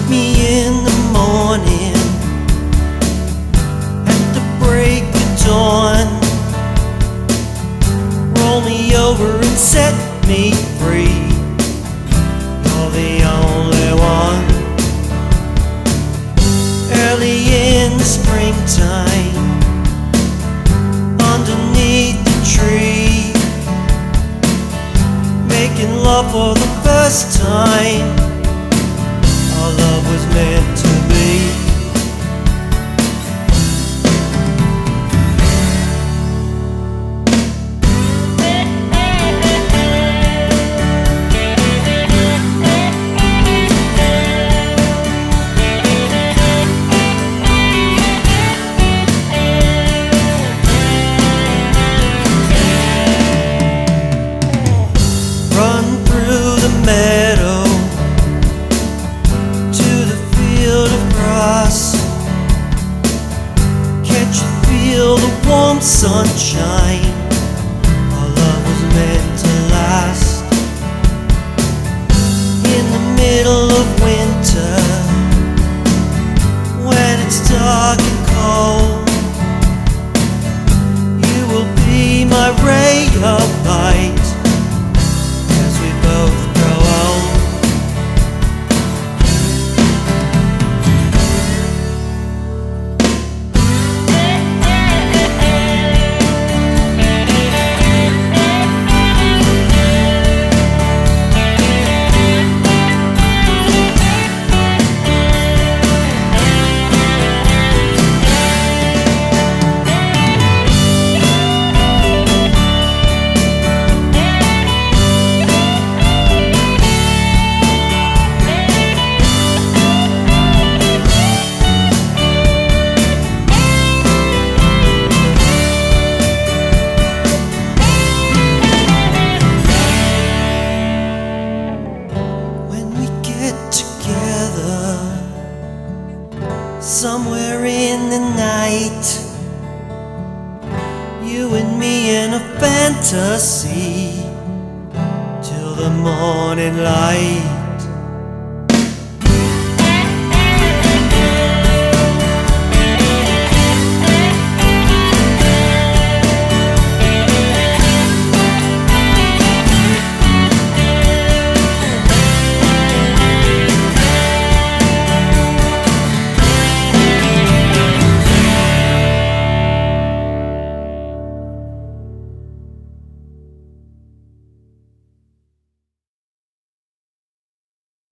me in the morning at the break of dawn. Roll me over and set me free. You're the only one. Early in the springtime, underneath the tree, making love for the first time. Our love was meant to be. Run through the meadow to the field of grass. Can't you feel the warm sunshine? Our love was meant to last. In the middle of winter, when it's dark and cold, you will be my ray of light. Somewhere in the night, you and me in a fantasy till the morning light.